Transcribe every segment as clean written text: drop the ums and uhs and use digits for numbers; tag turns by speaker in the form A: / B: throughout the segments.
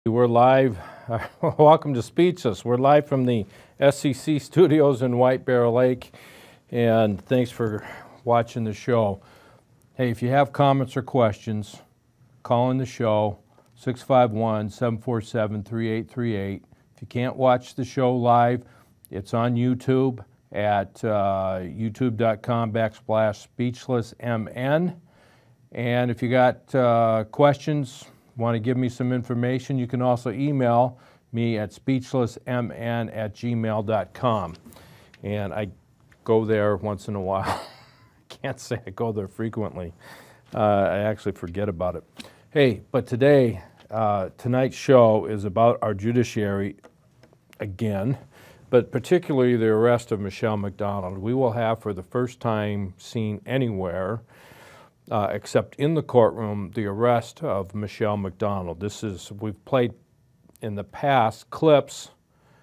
A: We're live. Welcome to Speechless. We're live from the SCC studios in White Bear Lake, and thanks for watching the show. Hey, if you have comments or questions, call in the show, 651-747-3838. If you can't watch the show live, it's on YouTube at youtube.com/speechlessmn. And if you got questions, want to give me some information, you can also email me at speechlessmn@gmail.com. And I go there once in a while. Can't say I go there frequently. I actually forget about it. Hey, but today, tonight's show is about our judiciary again, but particularly the arrest of Michelle MacDonald. We will have, for the first time seen anywhere, except in the courtroom, the arrest of Michelle MacDonald. We've played in the past clips.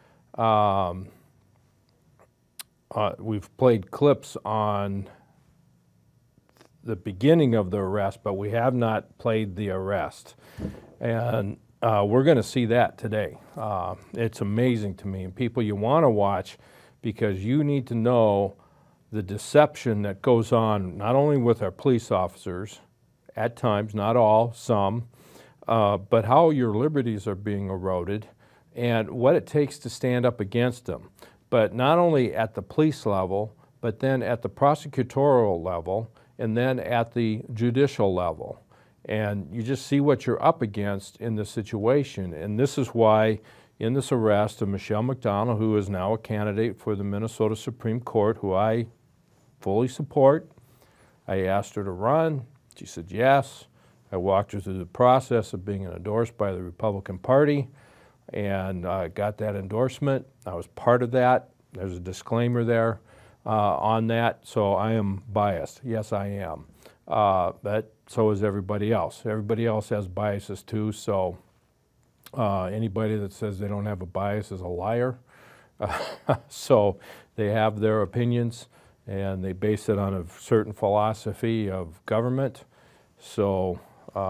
A: We've played clips on the beginning of the arrest, but we have not played the arrest. And we're going to see that today. It's amazing to me. And people, you want to watch because you need to know the deception that goes on not only with our police officers, at times, not all, some, but how your liberties are being eroded and what it takes to stand up against them. But not only at the police level, but then at the prosecutorial level, and then at the judicial level. And you just see what you're up against in this situation. And this is why, in this arrest of Michelle MacDonald, who is now a candidate for the Minnesota Supreme Court, who I fully support. I asked her to run. She said yes. I walked her through the process of being endorsed by the Republican Party and got that endorsement. I was part of that. There's a disclaimer there on that, so I am biased. Yes, I am. But so is everybody else. Everybody else has biases too, so anybody that says they don't have a bias is a liar. So they have their opinions, and they base it on a certain philosophy of government. So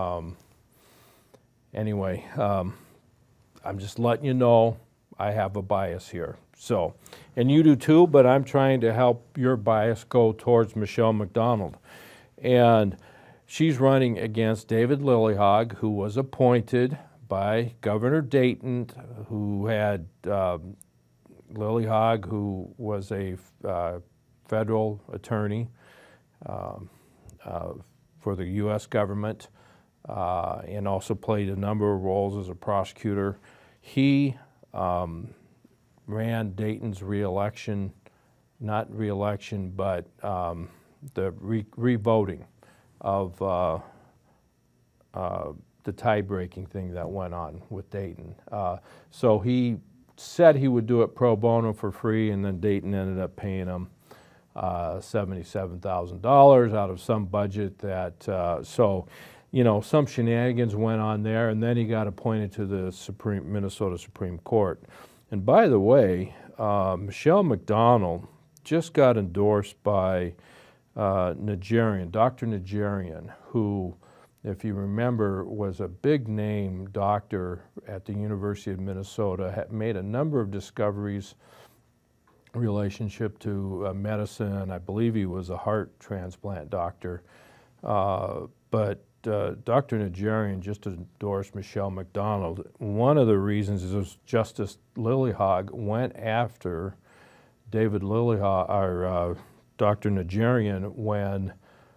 A: anyway, I'm just letting you know I have a bias here. So, and you do too, but I'm trying to help your bias go towards Michelle MacDonald. And she's running against David Lillyhog, who was appointed by Governor Dayton, who had Lillyhog, who was a federal attorney for the U.S. government and also played a number of roles as a prosecutor. He ran Dayton's re-election, not re-election, but the re-voting of the tie-breaking thing that went on with Dayton. So he said he would do it pro bono for free, and then Dayton ended up paying him $77,000 out of some budget that, so, you know, some shenanigans went on there, and then he got appointed to the Minnesota Supreme Court. And by the way, Michelle MacDonald just got endorsed by Najarian, Dr. Najarian, who, if you remember, was a big name doctor at the University of Minnesota, had made a number of discoveries relationship to medicine. I believe he was a heart transplant doctor. But Dr. Najarian just endorsed Michelle MacDonald. One of the reasons is Justice Lillyhog went after David Lillyhog, or Dr. Najarian, when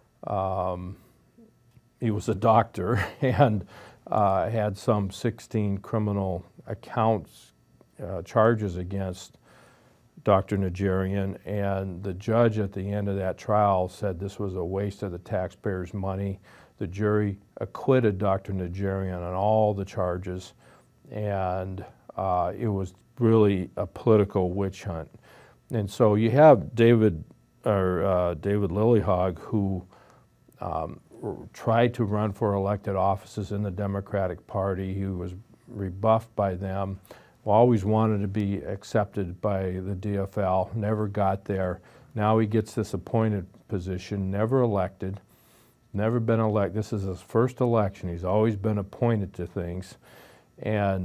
A: he was a doctor and had some 16 criminal accounts, charges against Dr. Najarian, and the judge at the end of that trial said this was a waste of the taxpayers' money. The jury acquitted Dr. Najarian on all the charges, and it was really a political witch hunt. And so you have David Lillyhog, who tried to run for elected offices in the Democratic Party. He was rebuffed by them. Always wanted to be accepted by the DFL, never got there. Now he gets this appointed position, never elected, never been elected. This is his first election. He's always been appointed to things. And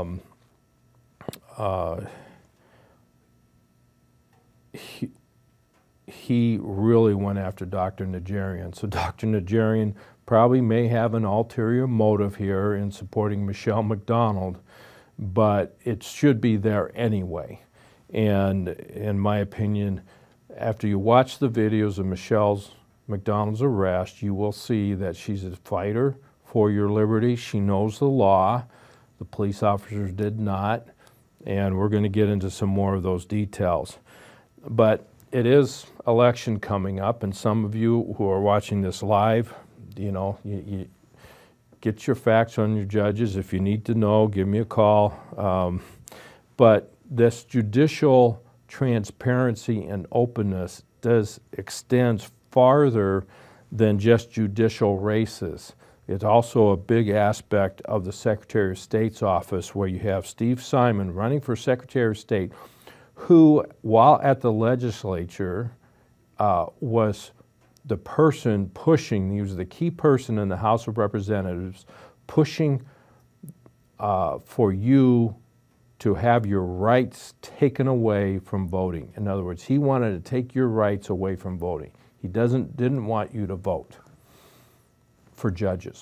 A: he really went after Dr. Najarian. So Dr. Najarian probably may have an ulterior motive here in supporting Michelle MacDonald, but it should be there anyway. And in my opinion, after you watch the videos of Michelle MacDonald's arrest, you will see that she's a fighter for your liberty. She knows the law. The police officers did not. And we're going to get into some more of those details. But it is election coming up, and some of you who are watching this live, you get your facts on your judges. If you need to know, give me a call. But this judicial transparency and openness extends farther than just judicial races. It's also a big aspect of the Secretary of State's office, where you have Steve Simon running for Secretary of State, who, while at the legislature, was the person pushing, he was the key person in the House of Representatives, pushing for you to have your rights taken away from voting. In other words, he wanted to take your rights away from voting. He didn't want you to vote for judges.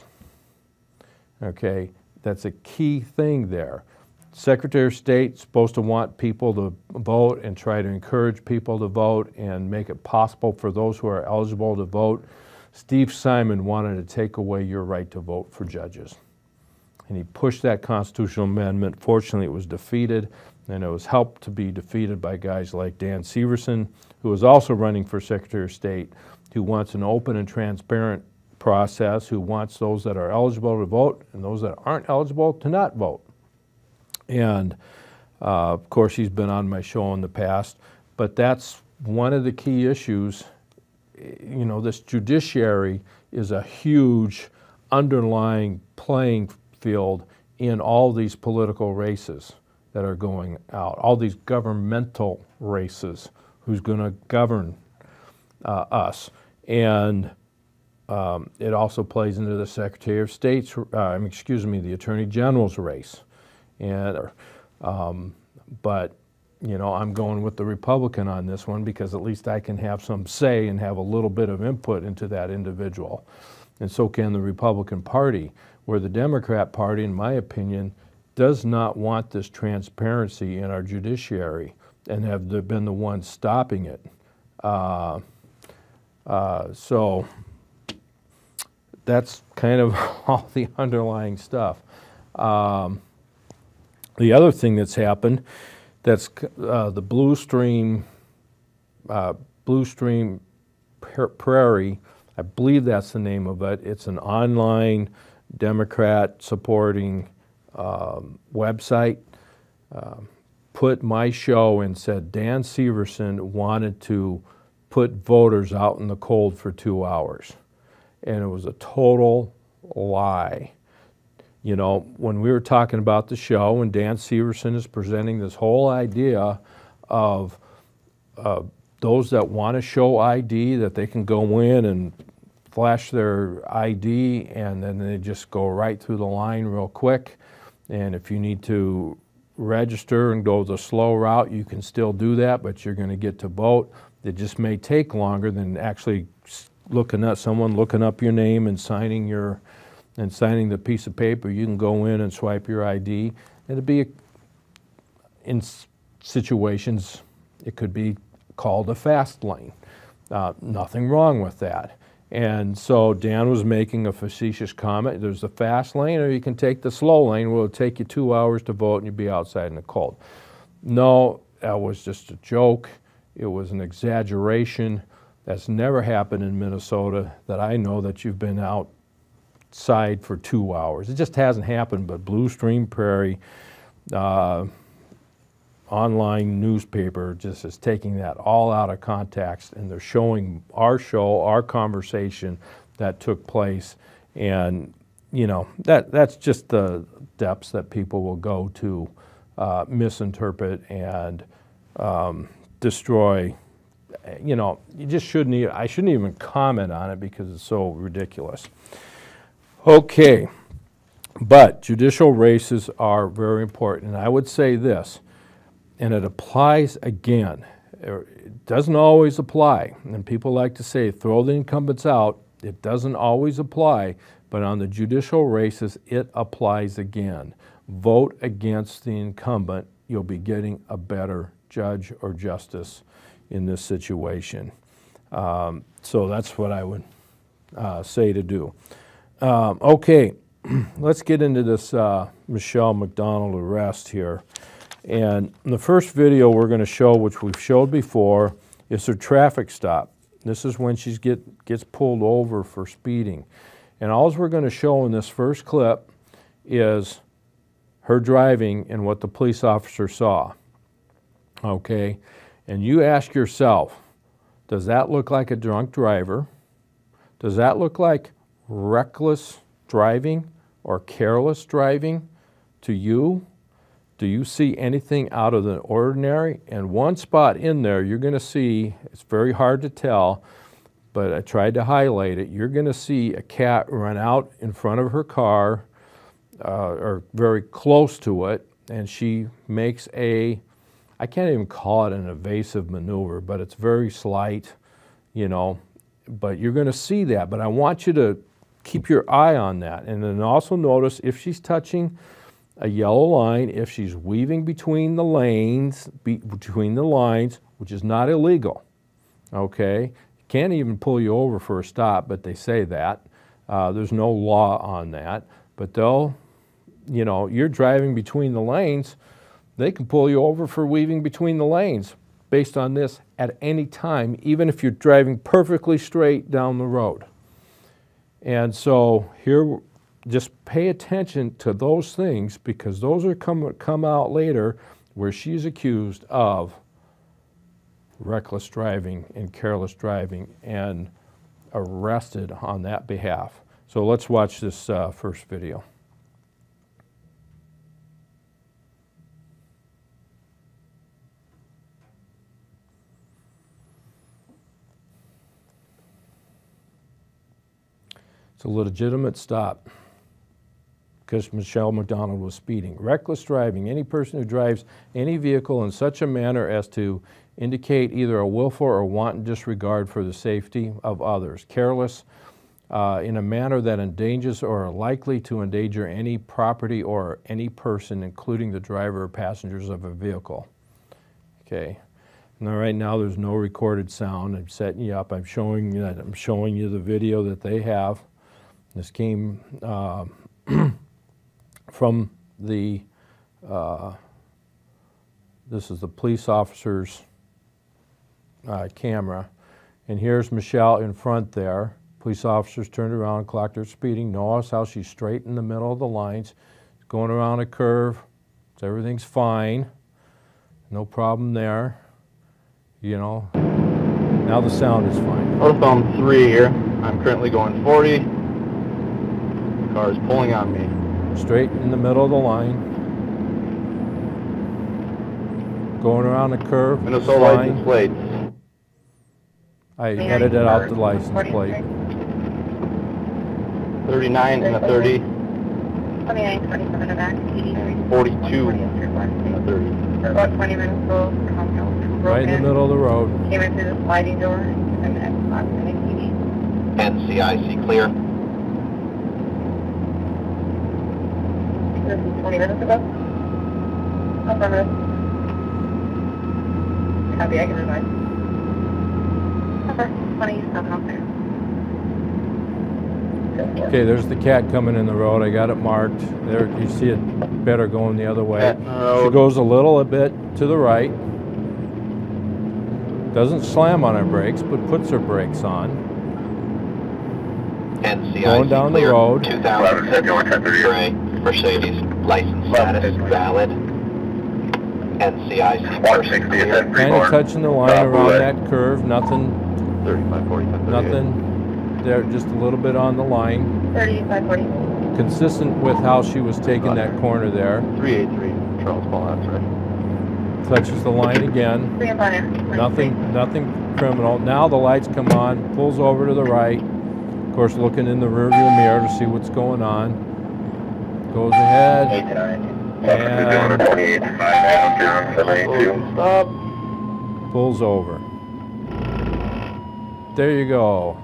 A: Okay, that's a key thing there. Secretary of State's supposed to want people to vote and try to encourage people to vote and make it possible for those who are eligible to vote. Steve Simon wanted to take away your right to vote for judges. And he pushed that constitutional amendment. Fortunately, it was defeated, and it was helped to be defeated by guys like Dan Severson, who is also running for Secretary of State, who wants an open and transparent process, who wants those that are eligible to vote and those that aren't eligible to not vote. And of course, he's been on my show in the past, but that's one of the key issues. This judiciary is a huge underlying playing field in all these political races that are going out, all these governmental races, who's going to govern us. And it also plays into the Secretary of State's, the Attorney General's race. And, but, I'm going with the Republican on this one, because at least I can have some say and have a little bit of input into that individual. And so can the Republican Party, where the Democrat Party, in my opinion, does not want this transparency in our judiciary and have been the ones stopping it. So that's kind of all the underlying stuff. The other thing that's happened, that's the Blue Stream Prairie, I believe that's the name of it. It's an online Democrat supporting website. Put my show and said Dan Severson wanted to put voters out in the cold for 2 hours. And it was a total lie. When we were talking about the show, and Dan Severson is presenting this whole idea of those that want to show ID, that they can go in and flash their ID, and then they just go right through the line real quick. And if you need to register and go the slow route, you can still do that, but you're going to get to vote. It just may take longer than actually someone looking up your name and signing the piece of paper. You can go in and swipe your ID. It'd be, in situations, it could be called a fast lane. Nothing wrong with that. And so Dan was making a facetious comment. There's the fast lane, or you can take the slow lane. Well, it'll take you 2 hours to vote and you'll be outside in the cold. No, that was just a joke. It was an exaggeration. That's never happened in Minnesota that I know, that you've been outside for 2 hours. It just hasn't happened. But Blue Stream Prairie, online newspaper, just is taking that all out of context, and they're showing our show, our conversation that took place. And that's just the depths that people will go to misinterpret and destroy. You just shouldn't I shouldn't even comment on it, because it's so ridiculous. Okay, But judicial races are very important. And I would say this, and it applies again. It doesn't always apply. And people like to say, throw the incumbents out. It doesn't always apply. But on the judicial races, it applies again. Vote against the incumbent. You'll be getting a better judge or justice in this situation. So that's what I would say to do. Okay, let's get into this Michelle MacDonald arrest here. And the first video we're going to show, which we've showed before, is her traffic stop. This is when she gets pulled over for speeding. And all we're going to show in this first clip is her driving and what the police officer saw. Okay, and you ask yourself, does that look like a drunk driver? Does that look like reckless driving or careless driving to you? Do you see anything out of the ordinary? And one spot in there you're going to see, it's very hard to tell, but I tried to highlight it. You're going to see a cat run out in front of her car or very close to it, and she makes a, I can't even call it an evasive maneuver, but it's very slight, you know, but you're going to see that. But I want you to keep your eye on that. And then also notice if she's touching a yellow line, if she's weaving between the lanes, between the lines, which is not illegal, okay? Can't even pull you over for a stop, but they say that. There's no law on that. But they'll, you know, you're driving between the lanes, they can pull you over for weaving between the lanes based on this at any time, even if you're driving perfectly straight down the road. And so here, just pay attention to those things, because those are come out later where she's accused of reckless driving and careless driving and arrested on that behalf. So let's watch this first video. It's a legitimate stop because Michelle MacDonald was speeding. Reckless driving, any person who drives any vehicle in such a manner as to indicate either a willful or wanton disregard for the safety of others. Careless in a manner that endangers or are likely to endanger any property or any person, including the driver or passengers of a vehicle. Okay. Now, right now, there's no recorded sound. I'm setting you up. I'm showing you the video that they have. This came from the, this is the police officer's camera. And here's Michelle in front there. Police officers turned around, clocked her speeding. Notice how she's straight in the middle of the lines. Going around a curve. So everything's fine. No problem there. You know, now the sound is fine.
B: Northbound 3 here. I'm currently going 40. The car is pulling on me.
A: Straight in the middle of the line. Going around the curve.
B: Minnesota license plates.
A: I edited out the license plate.
B: 39 and a 30.
C: 29, 27 and back.
B: 42 and a 30.
C: About 20 minutes old.
A: Right in the middle of the road.
C: Came in through the sliding door and then on the TV.
B: NCIC clear.
C: This is 20 minutes ago. Affirmative. Copy, I can revise. Over. 27 out there.
A: Okay, there's the cat coming in the road. I got it marked. There, you see it better going the other way. She goes a little bit to the right. Doesn't slam on her brakes, but puts her brakes on.
B: NCIC
A: going down the road.
B: 2000 Mercedes license status valid. NCIC person clear.
A: Kind of touching the line around that curve. Nothing.
B: 35, 45,
A: nothing there. Just a little bit on the line.
C: 35, 40.
A: Consistent with how she was taking that corner there.
B: 383 Charles Paul, that's right.
A: Touches the line again. Nothing criminal. Now the lights come on, pulls over to the right. Of course, looking in the rearview mirror to see what's going on. goes ahead
B: 18
A: and
B: stop.
A: pulls over. There you go.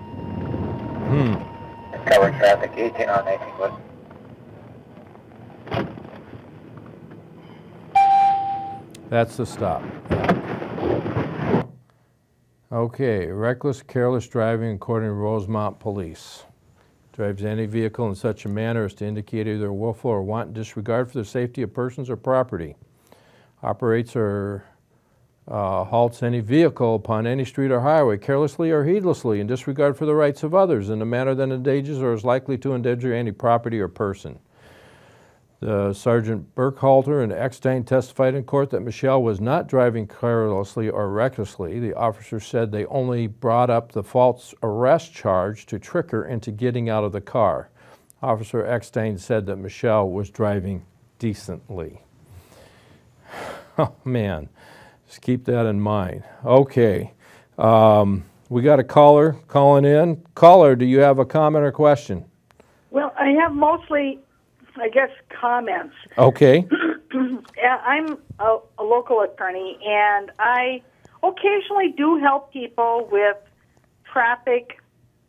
B: Cover traffic 18 on 18 west.
A: That's the stop. Okay, reckless, careless driving according to Rosemont Police. Drives any vehicle in such a manner as to indicate either willful or wanton disregard for the safety of persons or property. Operates or halts any vehicle upon any street or highway carelessly or heedlessly in disregard for the rights of others in a manner that endangers or is likely to endanger any property or person. Sergeant Burkhalter and Eckstein testified in court that Michelle was not driving carelessly or recklessly. The officer said they only brought up the false arrest charge to trick her into getting out of the car. Officer Eckstein said that Michelle was driving decently. Oh, man. Just keep that in mind. Okay. We got a caller calling in. Caller, do you have a comment or question?
D: Well, I have mostly, I guess, comments.
A: Okay.
D: I'm a local attorney, and I occasionally do help people with traffic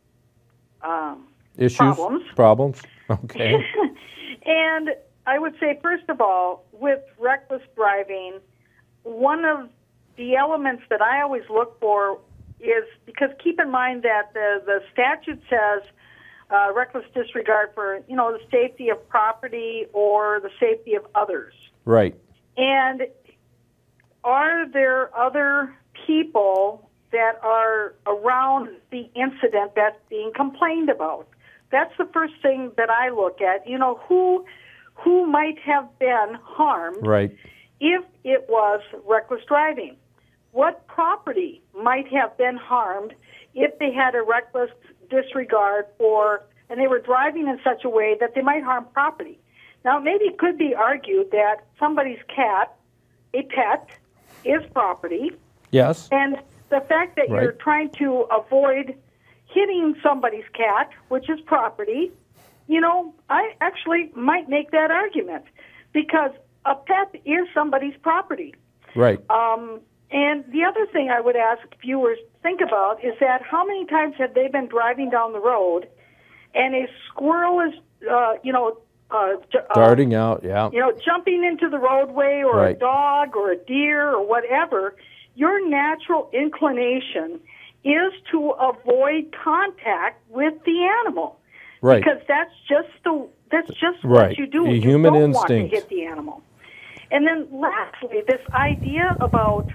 A: Issues? Problems? Okay.
D: And I would say, first of all, with reckless driving, one of the elements that I always look for is, because keep in mind that the statute says reckless disregard for, the safety of property or the safety of others.
A: Right.
D: And are there other people that are around the incident that's being complained about? That's the first thing that I look at. Who might have been harmed
A: Right.
D: if it was reckless driving? What property might have been harmed if they had a reckless disregard and they were driving in such a way that they might harm property? Now, maybe it could be argued that somebody's cat, a pet, is property.
A: Yes.
D: And the fact that you're trying to avoid hitting somebody's cat, which is property, I actually might make that argument, because a pet is somebody's property.
A: Right.
D: And the other thing I would ask viewers to think about is that how many times have they been driving down the road and a squirrel is,
A: darting out, yeah.
D: Jumping into the roadway, or a dog or a deer or whatever. Your natural inclination is to avoid contact with the animal.
A: Right.
D: Because that's just
A: right.
D: what you do.
A: A
D: You
A: human
D: don't
A: instinct.
D: want to hit the animal. And then lastly, this idea about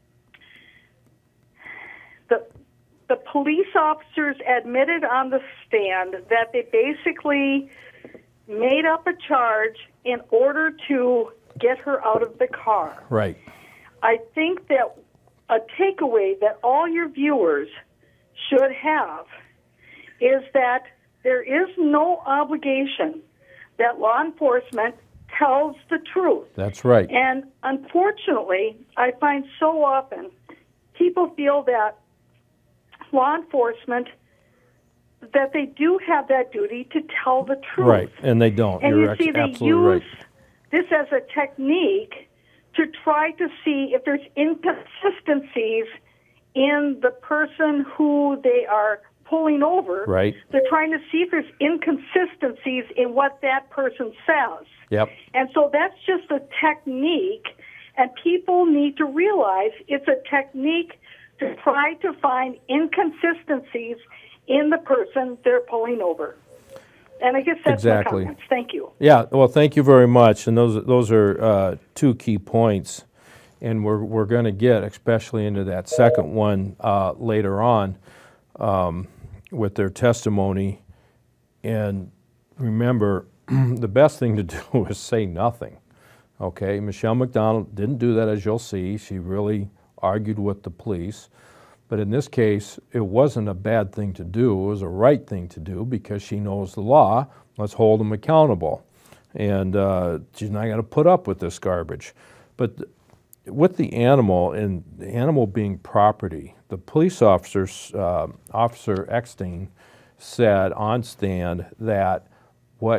D: the police officers admitted on the stand that they basically made up a charge in order to get her out of the car.
A: Right.
D: I think that a takeaway that all your viewers should have is that there is no obligation that law enforcement tells the truth.
A: That's right.
D: And unfortunately, I find so often people feel that law enforcement, that they do have that duty to tell the truth.
A: Right, and they don't.
D: And
A: You're
D: you see, they
A: absolutely
D: use this as a technique to try to see if there's inconsistencies in the person who they are pulling over.
A: Right.
D: They're trying to see if there's inconsistencies in what that person says.
A: Yep.
D: And so that's just a technique, and people need to realize it's a technique to try to find inconsistencies in the person they're pulling over. And I guess that's my comments. Thank you.
A: Yeah, well, thank you very much. And those are two key points. And we're going to get especially into that second one later on with their testimony. And remember, the best thing to do is say nothing. Okay, Michelle MacDonald didn't do that, as you'll see. She really argued with the police. But in this case, it wasn't a bad thing to do. It was a right thing to do because she knows the law. Let's hold them accountable. And she's not going to put up with this garbage. But with the animal, and the animal being property, the police officers, Officer Eckstein, said on stand that what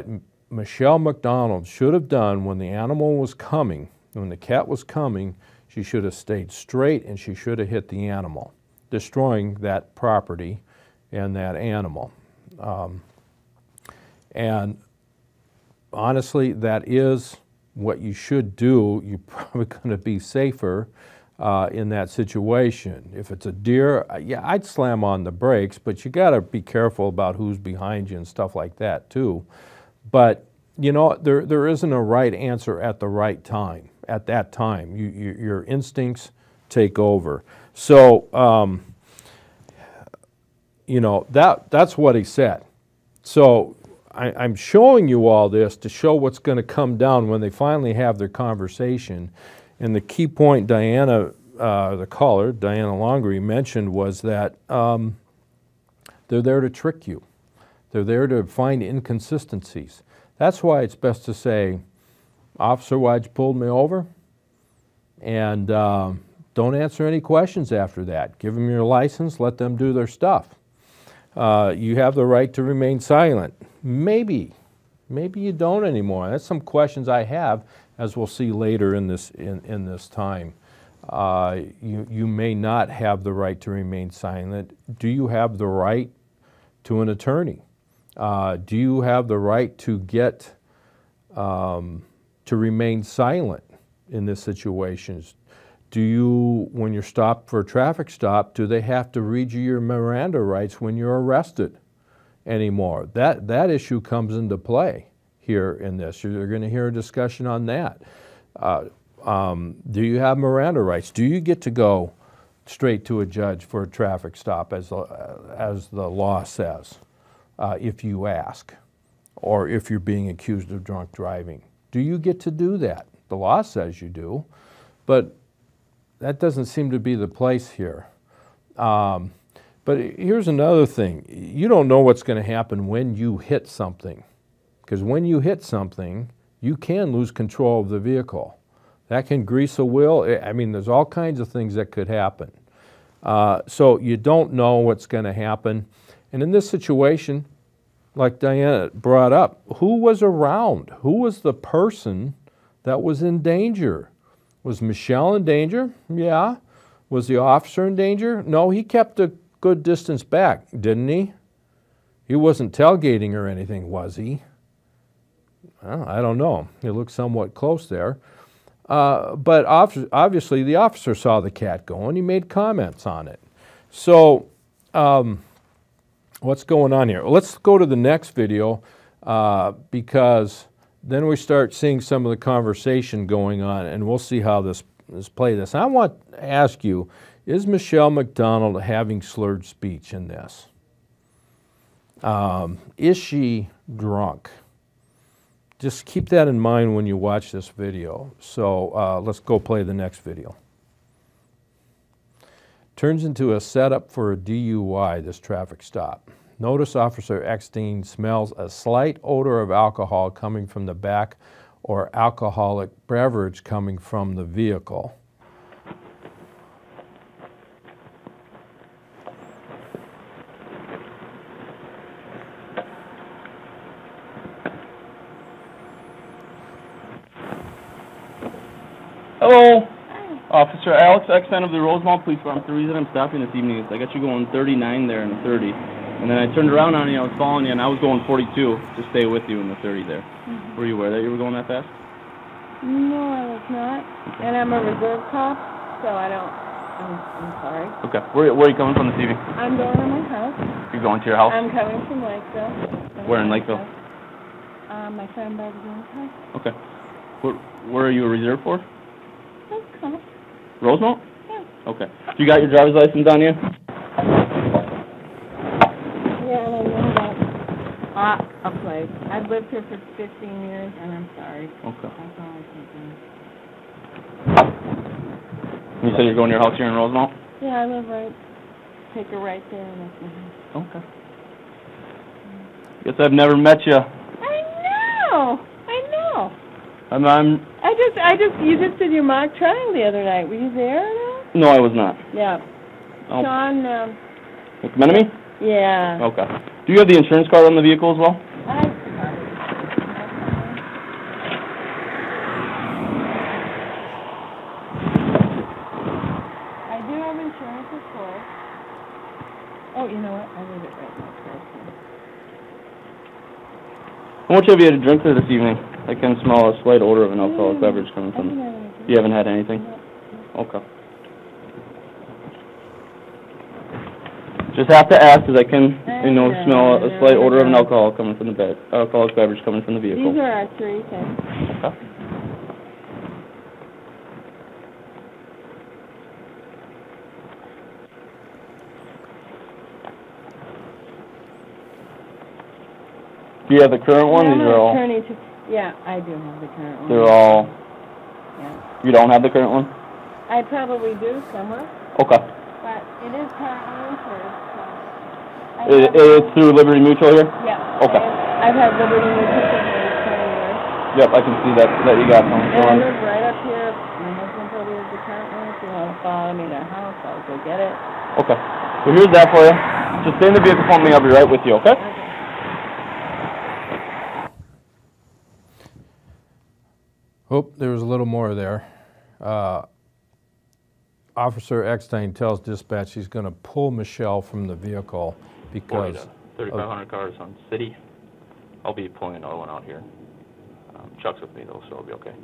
A: Michelle MacDonald should have done when the animal was coming, when the cat was coming, she should have stayed straight and she should have hit the animal, destroying that property and that animal. And honestly, that is what you should do. You're probably going to be safer in that situation. If it's a deer, yeah, I'd slam on the brakes, but you got to be careful about who's behind you and stuff like that too. But you know, there isn't a right answer at the right time. At that time, your instincts take over. So, you know, that's what he said. So I'm showing you all this to show what's going to come down when they finally have their conversation. And the key point Diana, the caller, Diana Longery, mentioned was that they're there to trick you. They're there to find inconsistencies. That's why it's best to say, "Officer, why'd you pull me over?" And don't answer any questions after that. Give them your license, let them do their stuff. You have the right to remain silent. Maybe you don't anymore. That's some questions I have, as we'll see later in this time. You may not have the right to remain silent. Do you have the right to an attorney? Do you have the right to get to remain silent in this situation? Do you, when you're stopped for a traffic stop, do they have to read you your Miranda rights when you're arrested anymore? That issue comes into play here in this. You're going to hear a discussion on that. Do you have Miranda rights? Do you get to go straight to a judge for a traffic stop, as the law says, if you ask, or if you're being accused of drunk driving? Do you get to do that? The law says you do, but that doesn't seem to be the place here. But here's another thing. You don't know what's going to happen when you hit something, because when you hit something, you can lose control of the vehicle. That can grease a wheel. I mean, there's all kinds of things that could happen. So you don't know what's going to happen. And in this situation, like Diana brought up, who was around? Who was the person that was in danger? Was Michelle in danger? Yeah. Was the officer in danger? No, he kept a good distance back, didn't he? He wasn't tailgating or anything, was he? Well, I don't know. He looked somewhat close there. But obviously the officer saw the cat going. He made comments on it. So what's going on here? Well, let's go to the next video because then we start seeing some of the conversation going on, and we'll see how this play this. I want to ask you, is Michelle MacDonald having slurred speech in this? Is she drunk? Just keep that in mind when you watch this video. So let's go play the next video. Turns into a setup for a DUI, this traffic stop. Notice Officer Eckstein smells a slight odor of alcohol coming from the back or alcoholic beverage coming from the vehicle.
E: Hello, Officer Alex Eckstein of the Rosemont Police Department. The reason I'm stopping this evening is I got you going 39 there in the 30. And then I turned around on you, I was following you, and I was going 42 to stay with you in the 30 there. Mm-hmm. Were you aware that you were going that fast?
C: No, I was not. Okay. And I'm a reserve cop, so I don't, I'm sorry.
E: Okay. Where are you coming from this evening?
C: I'm going to my house.
E: You're going to your house?
C: I'm coming from Lakeville.
E: Where in Lakeville?
C: My friend Barbara's house.
E: Okay. Where are you a reserve for?
C: Cop.
E: Rosemont?
C: Yeah.
E: Okay. You got your driver's license on you?
C: Yeah, I know that. A place. I've lived here for 15 years, and I'm sorry.
E: Okay.
C: That's all I can do.
E: You said you're going to your house here in Rosemont?
C: Yeah, I live right. Take a right there, and that's my house.
E: Okay. Guess I've never met you.
C: I know.
E: You
C: just did your mock trial the other night. Were you there or no?
E: No, I was not.
C: Yeah.
E: Oh.
C: Sean,
E: McMenemy?
C: Yeah.
E: Okay. Do you have the insurance card on the vehicle as well?
C: I forgot it.
E: How much have you had to drink there this evening? I can smell a slight odor of an alcoholic beverage coming from. You haven't had anything? Okay. Just have to ask because I can, smell a slight odor of an alcoholic beverage coming from the vehicle.
C: These are our 3 things.
E: Okay. Do you have the current one? These are all.
C: Yeah, I do have the current one.
E: They're all.
C: Yeah.
E: You don't have the current one?
C: I probably do somewhere.
E: Okay.
C: But it is currently insured, so.
E: It's through Liberty Mutual here?
C: Yeah.
E: Okay.
C: I've had Liberty Mutual for 20 years.
E: Yep, I can see that you got some.
C: And I live right up here. My husband told me it was the current one. If you want to follow me to the house, I'll go get it.
E: Okay. So here's that for you. Just stay in the vehicle for me. I'll be right with you, okay?
A: Oh, there was a little more there. Officer Eckstein tells dispatch he's going to pull Michelle from the vehicle because
B: 3,500 cars on city. I'll be pulling another one out here. Chuck's with me though, so it'll be okay.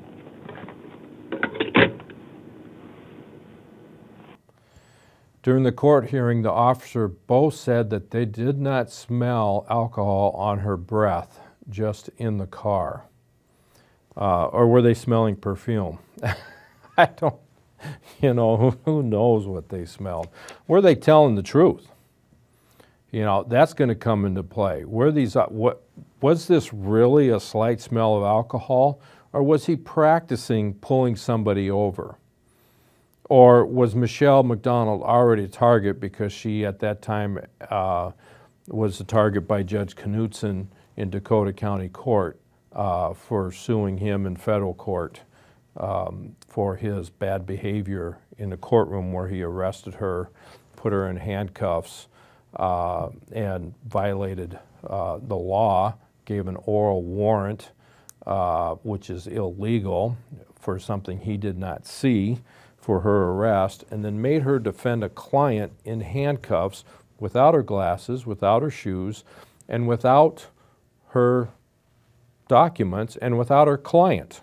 A: During the court hearing, the officer both said that they did not smell alcohol on her breath, just in the car. Or were they smelling perfume? I don't, who knows what they smelled? Were they telling the truth? That's going to come into play. Were these, was this really a slight smell of alcohol, or was he practicing pulling somebody over? Or was Michelle MacDonald already a target because she, at that time, was a target by Judge Knutson in Dakota County Court for suing him in federal court for his bad behavior in the courtroom where he arrested her, put her in handcuffs, and violated the law, gave an oral warrant, which is illegal for something he did not see for her arrest, and then made her defend a client in handcuffs without her glasses, without her shoes, and without her documents, and without her client.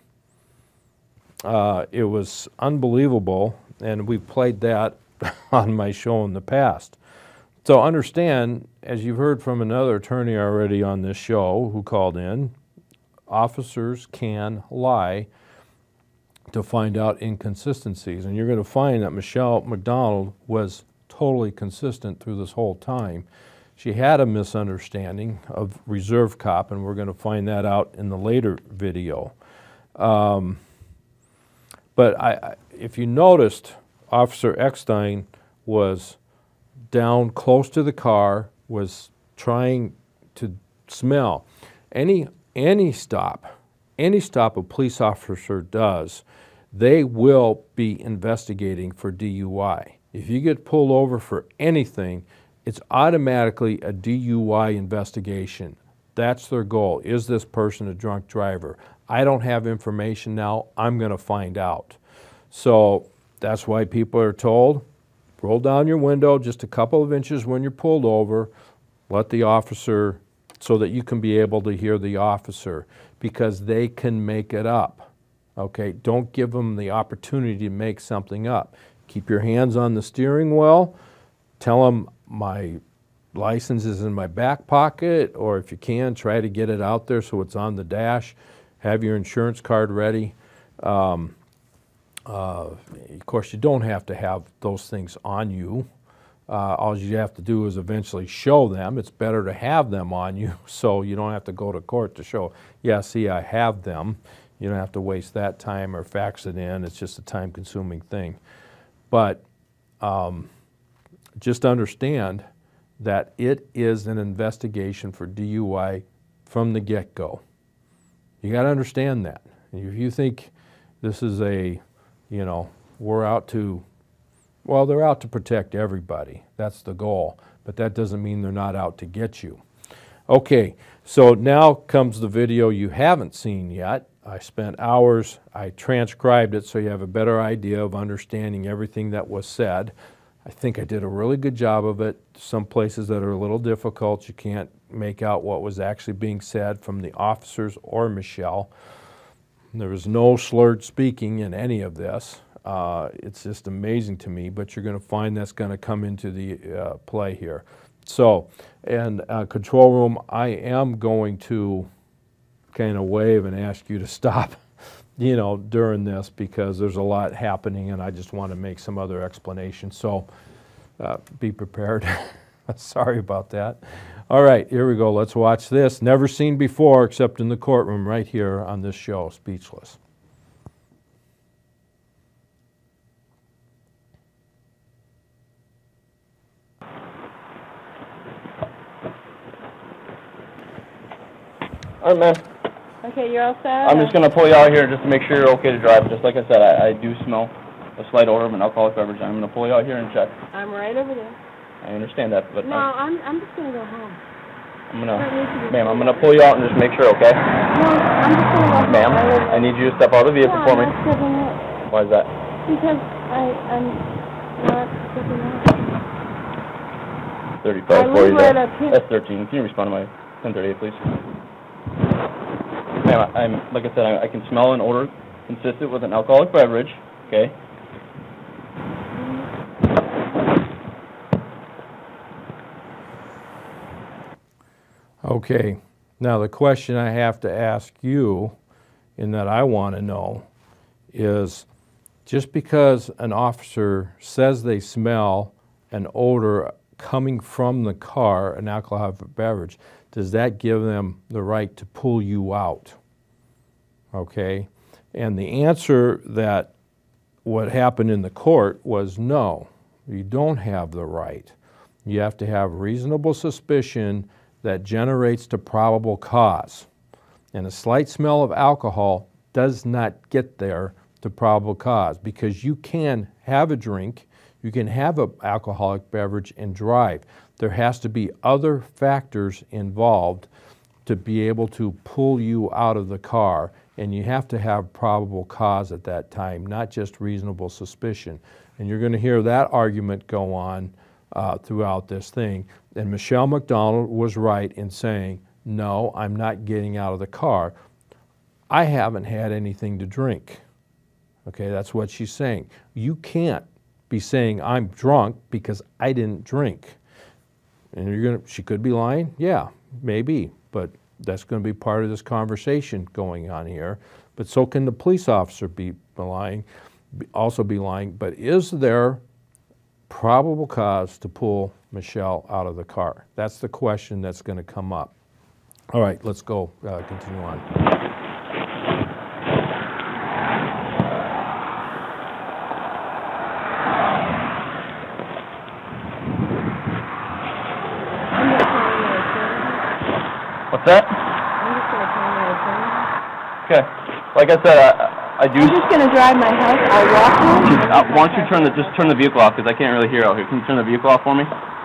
A: It was unbelievable, and we played that on my show in the past. So understand, as you've heard from another attorney already on this show who called in, officers can lie to find out inconsistencies. And you're going to find that Michelle MacDonald was totally consistent through this whole time. She had a misunderstanding of reserve cop, and we're going to find that out in the later video. But if you noticed, Officer Eckstein was down close to the car, was trying to smell. Any stop a police officer does, they will be investigating for DUI. If you get pulled over for anything, it's automatically a DUI investigation. That's their goal. Is this person a drunk driver? I don't have information now. I'm going to find out. So that's why people are told, roll down your window just a couple of inches when you're pulled over, let the officer, so that you can be able to hear the officer, because they can make it up. Okay, don't give them the opportunity to make something up. Keep your hands on the steering wheel. Tell them my license is in my back pocket, or if you can, try to get it out there so it's on the dash. Have your insurance card ready. Of course, you don't have to have those things on you. All you have to do is eventually show them. It's better to have them on you so you don't have to go to court to show, yeah, see, I have them. You don't have to waste that time or fax it in. It's just a time-consuming thing. But just understand that it is an investigation for DUI from the get-go. You got to understand that. If you think this is a, we're out to, well, they're out to protect everybody. That's the goal. But that doesn't mean they're not out to get you. Okay, so now comes the video you haven't seen yet. I spent hours, I transcribed it so you have a better idea of understanding everything that was said. I think I did a really good job of it. Some places that are a little difficult, you can't make out what was actually being said from the officers or Michelle. There was no slurred speaking in any of this. It's just amazing to me, but you're going to find that's going to come into the play here. So, and control room, I am going to kind of wave and ask you to stop, you know, during this, because there's a lot happening and I just want to make some other explanation. So be prepared. Sorry about that. All right, here we go. Let's watch this. Never seen before except in the courtroom right here on this show, Speechless.
E: All right, man.
C: Okay, you're all set?
E: I'm just going to pull you out here just to make sure you're okay to drive. Just like I said, I do smell a slight odor of an alcoholic beverage. I'm going to pull you out here and check.
C: I'm right over there.
E: I understand that, but
C: No, I'm just going to go home.
E: Ma'am, I'm going to pull you out and just make sure, okay?
C: No, I'm just going to go home.
E: Ma'am, I need you to step out of the vehicle for me.
C: I'm not stepping out.
E: Why is that?
C: Because I'm not stepping out.
E: 35
C: I
E: for you.
C: live right up here.
E: That's 13. Can you respond to my 1038, please? Ma'am, like I said, I can smell an odor consistent with an alcoholic beverage, okay?
A: Okay, now the question I have to ask you, and that I want to know, is just because an officer says they smell an odor coming from the car, an alcoholic beverage, does that give them the right to pull you out? Okay, and the answer that what happened in the court was no, you don't have the right. You have to have reasonable suspicion that generates to probable cause. And a slight smell of alcohol does not get there to probable cause, because you can have a drink, you can have an alcoholic beverage and drive. There has to be other factors involved to be able to pull you out of the car, and you have to have probable cause at that time, not just reasonable suspicion. And you're going to hear that argument go on throughout this thing. And Michelle MacDonald was right in saying, no, I'm not getting out of the car. I haven't had anything to drink. Okay, that's what she's saying. You can't be saying I'm drunk because I didn't drink. And she could be lying? Yeah, maybe, but that's going to be part of this conversation going on here. But so can the police officer be lying, also be lying. But is there probable cause to pull Michelle out of the car? That's the question that's going to come up. All right, let's go, continue on.
E: What's that?
C: I'm just going to call my attorney.
E: Okay. Like I said, I do.
C: I'm just going to drive my house. I'll walk home.
E: Why don't you turn the vehicle off, because I can't really hear out here. Can you turn the vehicle off for me?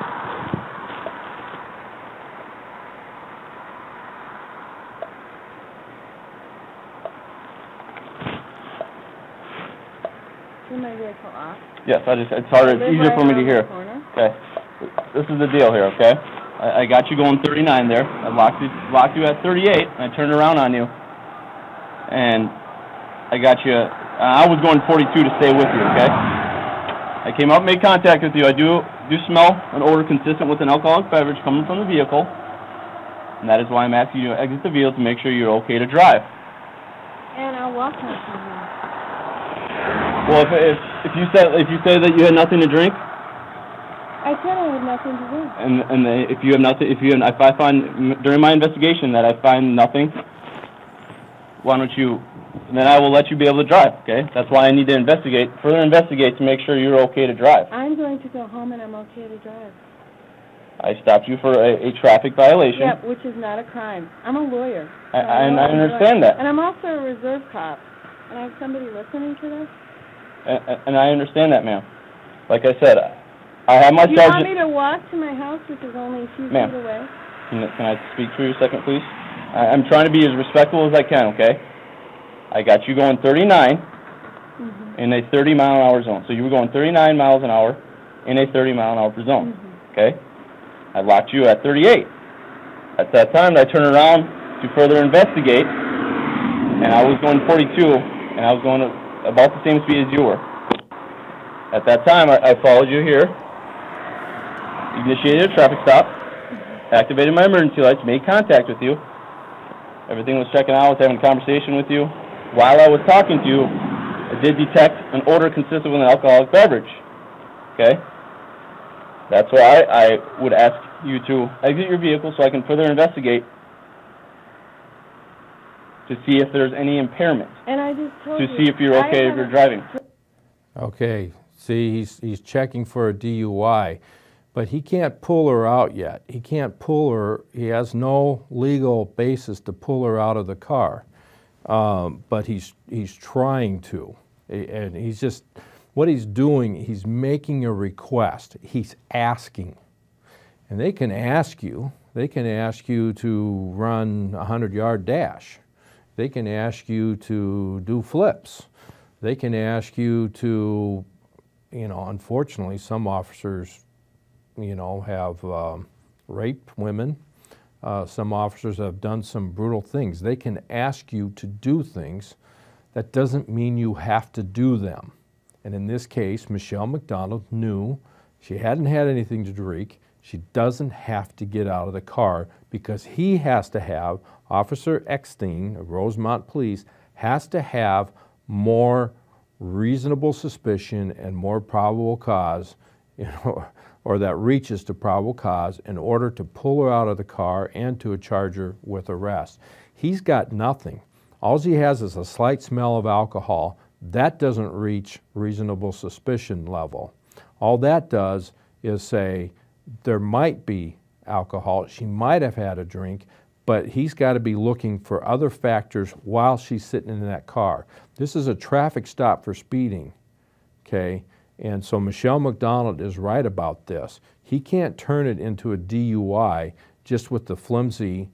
C: Turn my vehicle off.
E: Yes, it's harder. It's easier for me to hear. Okay. This is the deal here, okay? I got you going 39 there. I locked you at 38, and I turned around on you. And I got you, I was going 42 to stay with you, okay? I came up and made contact with you. I do smell an odor consistent with an alcoholic beverage coming from the vehicle. And that is why I'm asking you to exit the vehicle to make sure you're okay to drive.
C: And I'll walk home from here.
E: Well, if you say that you had nothing to drink,
C: I said I had nothing to do.
E: and if you have nothing, if I find during my investigation that I find nothing, why don't you? Then I will let you be able to drive. Okay, that's why I need to further investigate to make sure you're okay to drive.
C: I'm going to go home and I'm okay to drive.
E: I stopped you for a traffic violation.
C: Yeah, which is not a crime. I'm a lawyer.
E: I understand that.
C: And I'm also a reserve cop. And I have somebody listening to this.
E: And I understand that, ma'am. Like I said, I have my sergeant.
C: Do you want me to walk to my house, which is only a few feet away?
E: Can I speak for you a second, please? I'm trying to be as respectful as I can, okay? I got you going 39 in a 30-mile-an-hour zone. So you were going 39 miles an hour in a 30-mile-an-hour zone, okay? I locked you at 38. At that time, I turned around to further investigate, and I was going 42, and I was going about the same speed as you were. At that time, I followed you here, initiated a traffic stop, activated my emergency lights, made contact with you. Everything was checking out. I was having a conversation with you. While I was talking to you, I did detect an odor consistent with an alcoholic beverage. Okay? That's why I would ask you to exit your vehicle so I can further investigate to see if there's any impairment.
C: And I just told
E: to
C: you.
E: see if you're okay if you're driving.
A: Okay, see, he's checking for a DUI, but he can't pull her out yet. He can't pull her. He has no legal basis to pull her out of the car, but he's trying to, and he's just, what he's doing, he's making a request. He's asking, and they can ask you to run a 100-yard dash. They can ask you to do flips. They can ask you to, you know, unfortunately, some officers, you know, have raped women. Some officers have done some brutal things. They can ask you to do things. That doesn't mean you have to do them. And in this case, Michelle MacDonald knew she hadn't had anything to drink. She doesn't have to get out of the car because he has to have, Officer Eckstein of Rosemont Police has to have more reasonable suspicion and more probable cause, you know, or that reaches to probable cause in order to pull her out of the car and to charge her with arrest. He's got nothing. All he has is a slight smell of alcohol. That doesn't reach reasonable suspicion level. All that does is say there might be alcohol, she might have had a drink, but he's got to be looking for other factors while she's sitting in that car. This is a traffic stop for speeding, okay? And so Michelle MacDonald is right about this. He can't turn it into a DUI just with the flimsy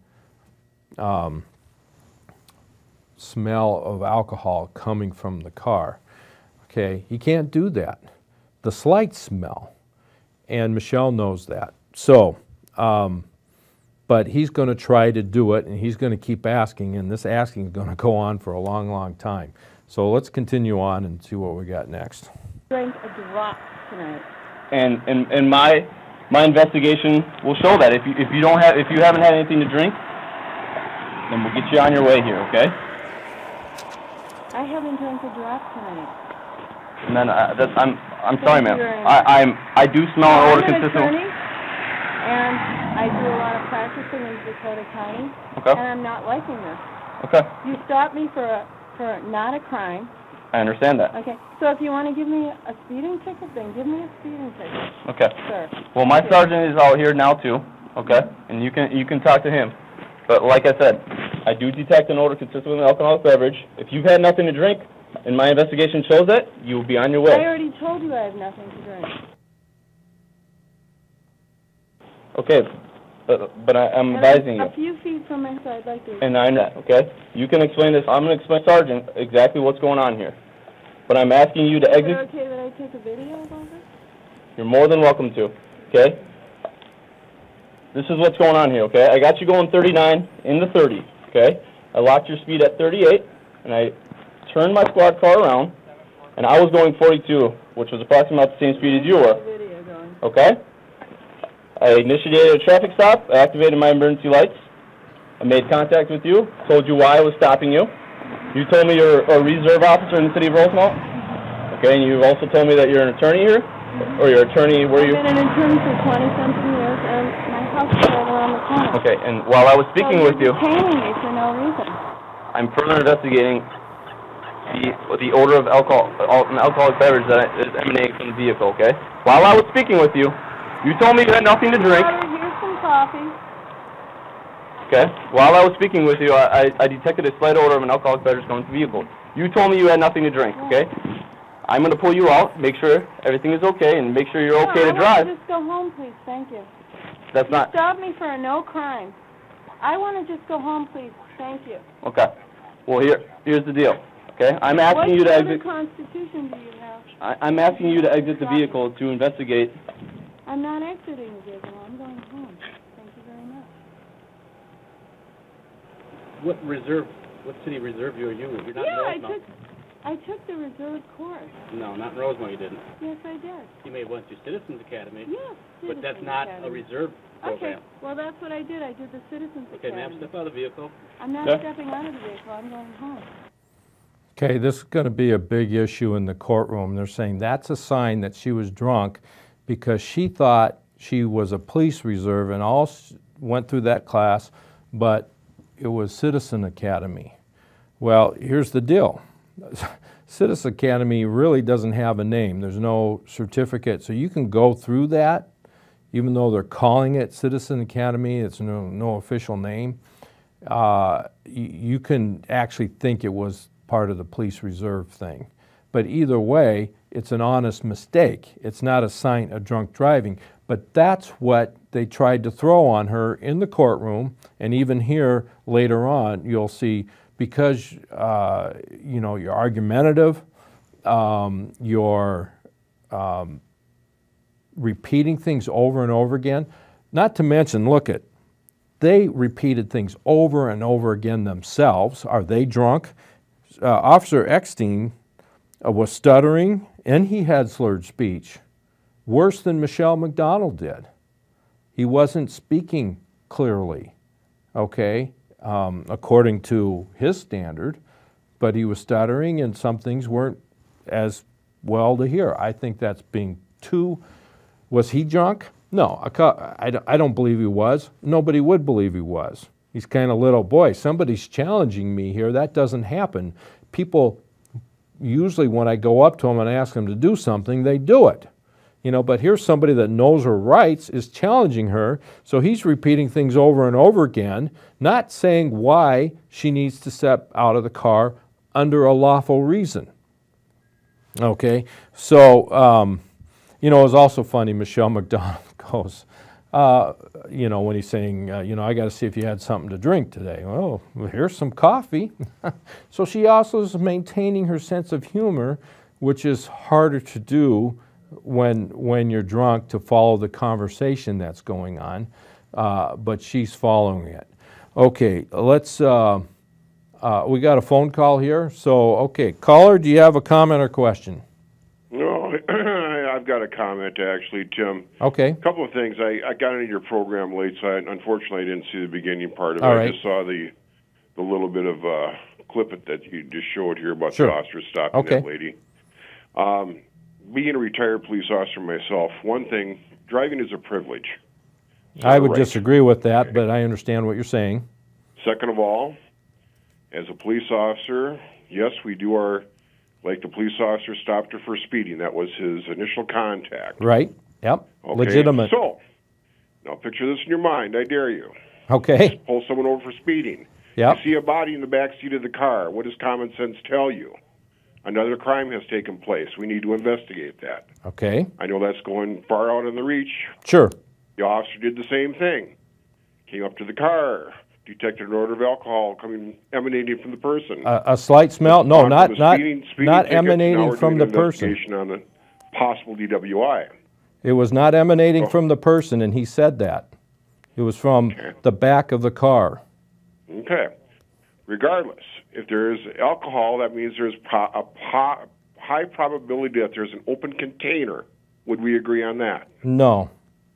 A: smell of alcohol coming from the car, okay? He can't do that. The slight smell, and Michelle knows that. So, but he's going to try to do it, and he's going to keep asking, and this asking is going to go on for a long, long time. So let's continue on and see what we got next.
C: Drank a drop tonight.
E: And my investigation will show that if you haven't had anything to drink, then we'll get you on your way here, okay?
C: I haven't drank a drop tonight.
E: And then I'm sorry, ma'am. I do smell an odor consistent.
C: I'm an attorney, and I do a lot of practicing in Dakota County,
E: okay.
C: and I'm not liking this.
E: Okay.
C: You stopped me for not a crime.
E: I understand that.
C: Okay. So if you want to give me a speeding ticket, then give me a speeding ticket.
E: Okay.
C: Sir.
E: Well, my sergeant is out here now too. Okay. And you can talk to him. But like I said, I do detect an odor consistent with an alcoholic beverage. If you've had nothing to drink, and my investigation shows that, you will be on your way.
C: I already told you I have nothing to drink.
E: Okay, but I'm advising you.
C: A few feet from my side, like this.
E: And I'm not, okay? You can explain this. I'm going to explain to Sergeant exactly what's going on here. But I'm asking you to exit.
C: Is it okay that I take a video of all this?
E: You're more than welcome to, okay? This is what's going on here, okay? I got you going 39 in the 30, okay? I locked your speed at 38, and I turned my squad car around, and I was going 42, which was approximately about the same speed as you were. Okay? I initiated a traffic stop, I activated my emergency lights, I made contact with you, told you why I was stopping you. You told me you're a reserve officer in the city of Rosemont. Okay, and you also told me that you're an attorney here, or you're an attorney where you...
C: I've been an attorney for 20-something years, and my house is right around the corner.
E: Okay, and while I was speaking with you...
C: You're detaining me for no reason.
E: I'm further investigating the odor of an alcoholic beverage that is emanating from the vehicle, okay? While I was speaking with you, you told me you had nothing to drink.
C: Here's some coffee.
E: Okay? While I was speaking with you, I detected a slight odor of an alcoholic beverage coming from the vehicle. You told me you had nothing to drink, okay? I'm going to pull you out, make sure everything is okay, and make sure you're okay to drive.
C: I want to just go home, please. Thank you.
E: That's not...
C: You stopped me for a no crime. I want to just go home, please. Thank you.
E: Okay. Well, here's the deal. Okay? I'm asking you to exit...
C: What Constitution do you have?
E: I'm asking you to exit the vehicle to investigate.
C: I'm not exiting the vehicle. I'm going home. Thank you very much.
F: What city reserve you are you? You're not in Rosemount.
C: I took the reserve course.
F: No, not in Rosemount you didn't.
C: Yes, I did.
F: You may have went to Citizens Academy.
C: Yes,
F: But that's not
C: Academy.
F: a reserve program.
C: Okay, well, that's what I did. I did the Citizens
F: Okay,
C: Academy.
F: ma'am, step out of the vehicle.
C: I'm not stepping out of the vehicle. I'm going home.
A: Okay, this is going to be a big issue in the courtroom. They're saying that's a sign that she was drunk because she thought she was a police reserve and all went through that class, but it was Citizen Academy. Well, here's the deal. Citizen Academy really doesn't have a name. There's no certificate, so you can go through that, even though they're calling it Citizen Academy. It's no official name. You can actually think it was part of the police reserve thing. But either way, it's an honest mistake. It's not a sign of drunk driving. But that's what they tried to throw on her in the courtroom, and even here later on, you'll see because you know, you're argumentative, you're repeating things over and over again. Not to mention, look at, they repeated things over and over again themselves. Are they drunk? Officer Eckstein was stuttering, and he had slurred speech, worse than Michelle MacDonald did. He wasn't speaking clearly, okay, according to his standard, but he was stuttering, and some things weren't as well to hear. I think that's being too. Was he drunk? No, I don't believe he was. Nobody would believe he was. He's kind of little boy. Somebody's challenging me here. That doesn't happen. People, usually when I go up to them and ask them to do something, they do it. You know, but here's somebody that knows her rights, is challenging her, so he's repeating things over and over again, not saying why she needs to step out of the car under a lawful reason. Okay, so, you know, it was also funny, Michelle MacDonald goes, you know, when he's saying, you know, I got to see if you had something to drink today. Well, here's some coffee. So she also is maintaining her sense of humor, which is harder to do when you're drunk, to follow the conversation that's going on, but she's following it. Okay, let's, we got a phone call here. So, okay, caller, do you have a comment or question?
G: No, I've got a comment actually, Tim.
A: Okay.
G: A couple of things. I got into your program late, so unfortunately I didn't see the beginning part of it.
A: All right.
G: I just saw the little bit of clip that you just showed here about
A: Sure.
G: the officer stopping that lady. Being a retired police officer myself, one thing, driving is a privilege.
A: I would disagree with that, but I understand what you're saying.
G: Second of all, as a police officer, yes, we do our, like the police officer stopped her for speeding. That was his initial contact.
A: Right, yep,
G: Okay.
A: legitimate.
G: So, now picture this in your mind, I dare you.
A: Okay.
G: Pull someone over for speeding.
A: Yep.
G: You see a body in the back seat of the car. What does common sense tell you? Another crime has taken place. We need to investigate that.
A: Okay.
G: I know that's going far out in the reach.
A: Sure.
G: The officer did the same thing. Came up to the car, detected an odor of alcohol emanating from the person.
A: A slight smell? No, not
G: speeding
A: emanating from the person.
G: Investigation on a possible DWI.
A: It was not emanating from the person, and he said that. It was from the back of the car.
G: Okay. Regardless, if there is alcohol, that means there's a high probability that there's an open container. Would we agree on that?
A: No.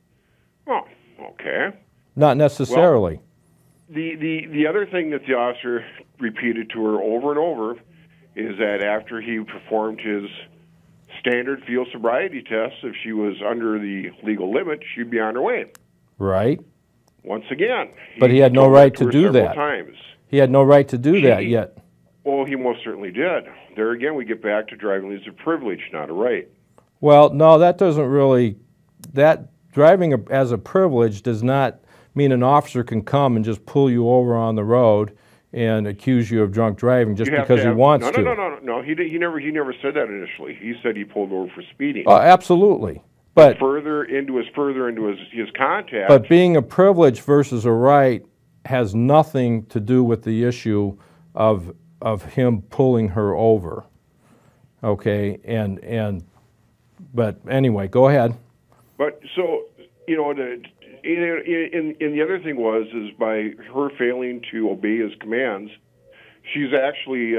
G: Oh, okay.
A: Not necessarily.
G: Well, the other thing that the officer repeated to her over and over is that after he performed his standard field sobriety test, if she was under the legal limit, she'd be on her way.
A: Right.
G: Once again.
A: But he had no right to do that.
G: Times.
A: He had no right to do that yet.
G: Well, he most certainly did. There again, we get back to driving is a privilege, not a right.
A: Well, no, that doesn't really, that driving as a privilege does not mean an officer can come and just pull you over on the road and accuse you of drunk driving just because he wants to.
G: No. He never said that initially. He said he pulled over for speeding.
A: Absolutely. But
G: further into his contact.
A: But being a privilege versus a right has nothing to do with the issue of him pulling her over. Okay, but anyway, go ahead.
G: But so, you know, and the other thing is by her failing to obey his commands, she's actually,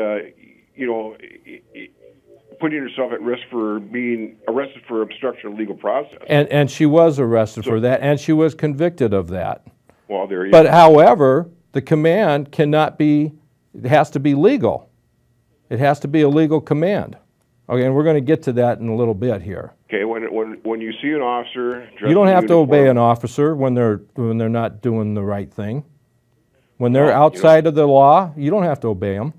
G: putting herself at risk for being arrested for obstruction of legal process.
A: And she was arrested for that, and she was convicted of that.
G: Well, there you
A: But
G: go.
A: however, the command cannot be, it has to be legal. It has to be a legal command. Okay, and we're going to get to that in a little bit here.
G: Okay, when you see an officer dressed
A: You don't
G: in
A: have to
G: uniform,
A: obey an officer when they're not doing the right thing. When they're
G: Well,
A: outside of the law, you don't have to obey them.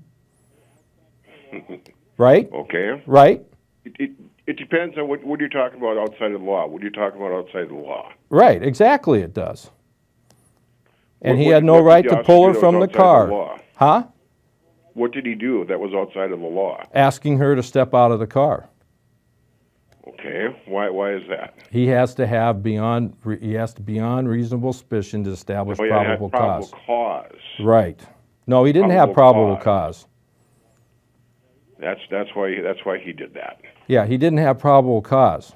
A: Right?
G: Okay.
A: Right?
G: It depends on what you're talking about outside of the law. What are you talking about outside of the law?
A: Right, exactly it does. And
G: What-
A: he
G: what-
A: had no
G: what did
A: right
G: the
A: to
G: officer
A: pull her
G: do that
A: from
G: was
A: the
G: outside of
A: car.
G: the law?
A: Huh?
G: What did he do that was outside of the law?
A: Asking her to step out of the car.
G: Okay, why is that?
A: He has to have beyond reasonable suspicion to establish
G: Oh, yeah,
A: probable
G: had probable
A: cause.
G: cause.
A: Right. No, he didn't have
G: Probable
A: probable cause.
G: That's why he did that.
A: Yeah, he didn't have probable cause.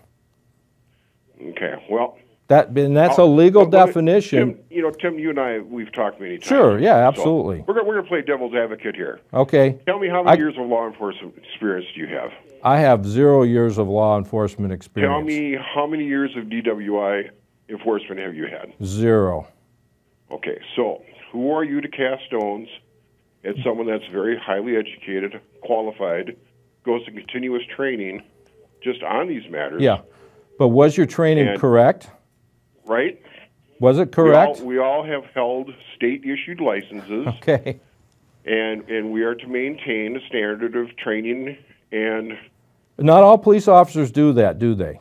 G: Okay, well.
A: And that's a legal
G: well,
A: definition.
G: Tim, you and I, we've talked many times.
A: Sure, yeah,
G: So
A: absolutely.
G: we're going to play devil's advocate here.
A: Okay.
G: Tell me how many years of law enforcement experience do you have?
A: I have 0 years of law enforcement experience.
G: Tell me how many years of DWI enforcement have you had?
A: 0.
G: Okay, so who are you to cast stones at someone that's very highly educated, qualified, goes to continuous training just on these matters?
A: Yeah. But was your training correct?
G: Right?
A: Was it correct?
G: We all have held state-issued licenses.
A: Okay.
G: And we are to maintain a standard of training and...
A: Not all police officers do that, do they?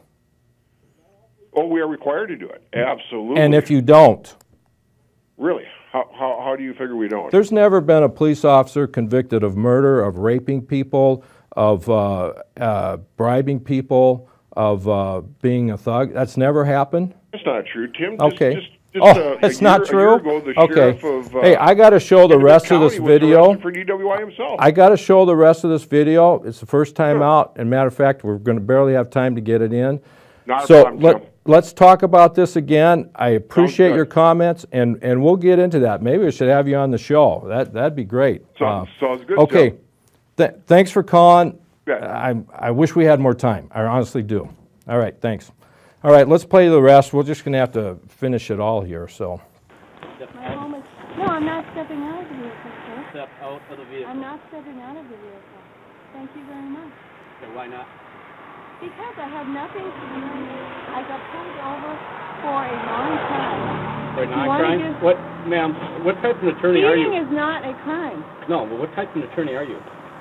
G: Oh, we are required to do it. Absolutely.
A: And if you don't?
G: Really? How do you figure we don't?
A: There's never been a police officer convicted of murder, of raping people, of bribing people, of being a thug. That's never happened?
G: That's not true, Tim.
A: Okay.
G: It's
A: not true?
G: A year ago, the
A: Okay.
G: sheriff of,
A: hey, I got to show the rest of this
G: County was
A: video.
G: arrested for DWI himself.
A: I got to show the rest of this video. It's the first time out. And matter of fact, we're going to barely have time to get it in.
G: Not a
A: So
G: problem, Tim.
A: let's talk about this again. I appreciate your comments, and we'll get into that. Maybe we should have you on the show. That'd be great.
G: Sounds good.
A: Okay.
G: Tim.
A: Thanks for calling.
G: Yeah.
A: I wish we had more time. I honestly do. All right, thanks. All right, let's play the rest. We're just going to have to finish it all here. So.
C: My home is... No, I'm not stepping out of the vehicle, sir.
F: Step out of the vehicle.
C: I'm not stepping out of the vehicle. Thank you very much.
F: Okay, why not?
C: Because I have nothing to do with it. I got pulled over for a non-crime.
F: For a non-crime? What, ma'am, what type of attorney are you?
C: Speeding is not a crime.
F: No, but what type of attorney are you?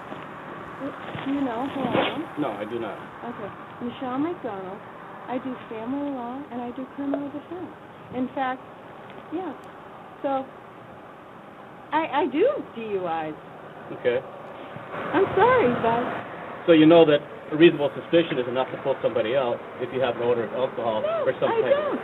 C: Do you know who I am?
F: No, I do not.
C: Okay. Michelle MacDonald. I do family law and I do criminal defense. In fact, yeah. So, I do DUIs.
F: Okay.
C: I'm sorry, but...
F: So you know that a reasonable suspicion is enough to pull somebody out if you have an odor of alcohol or some type of...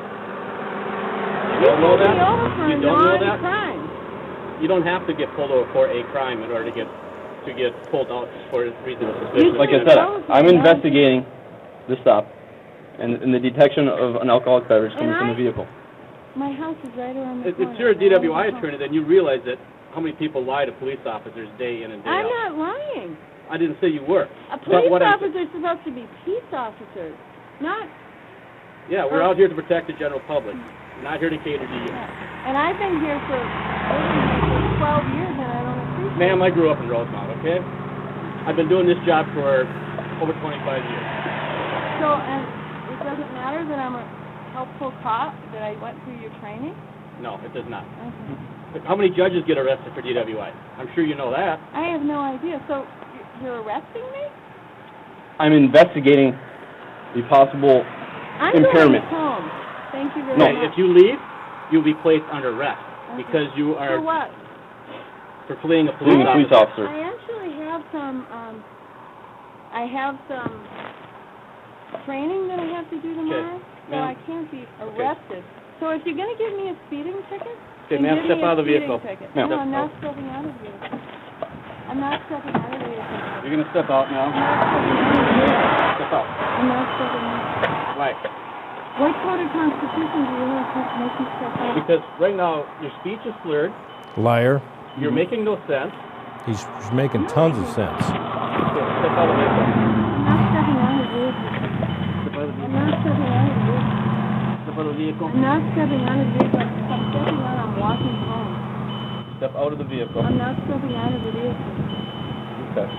F: You don't know that? You don't know that?
C: Crime.
F: You don't have to get pulled over for a crime in order to get pulled out for reasonable suspicion.
E: Like I said, I'm investigating the stop and the detection of an alcoholic beverage coming from the vehicle.
C: My house is right around the corner.
F: If you're a DWI attorney, then you realize that how many people lie to police officers day in and day out.
C: I'm not lying.
F: I didn't say you were.
C: A police officer is supposed to be peace officers, not...
F: Yeah, we're out here to protect the general public. We're not here to cater to you.
C: And I've been here for 12 years and I don't appreciate it.
F: Ma'am, I grew up in Rosemount, okay? I've been doing this job for over 25 years.
C: So, and it doesn't matter that I'm a helpful cop, that I went through your training?
F: No, it does not.
C: Okay.
F: How many judges get arrested for DWI? I'm sure you know that.
C: I have no idea. So, you're arresting me?
E: I'm investigating the possible impairment.
C: I'm going home. Thank you very much.
F: If you leave, you'll be placed under arrest because you are...
C: For what?
F: For fleeing a police officer.
C: I actually have some, training that I have to do tomorrow, so I can't be arrested. So if you're going to give me a speeding ticket,
F: okay, ma'am, step out of the vehicle.
C: No, I'm not stepping out of the vehicle. I'm not stepping out of the vehicle.
F: You're going to step out now. Step out.
C: I'm not stepping out.
F: Why?
C: What code of constitution do you have to make me step out?
F: Because right now, your speech is slurred.
A: Liar.
F: You're making no sense.
A: He's making tons of sense.
F: Okay, step out of the vehicle.
C: I'm not stepping out of the vehicle.
F: Step out of the vehicle.
C: I'm not stepping out of the vehicle. I'm stepping out. I'm walking home.
F: Step out of the vehicle.
C: I'm not stepping out of the vehicle.
F: Okay.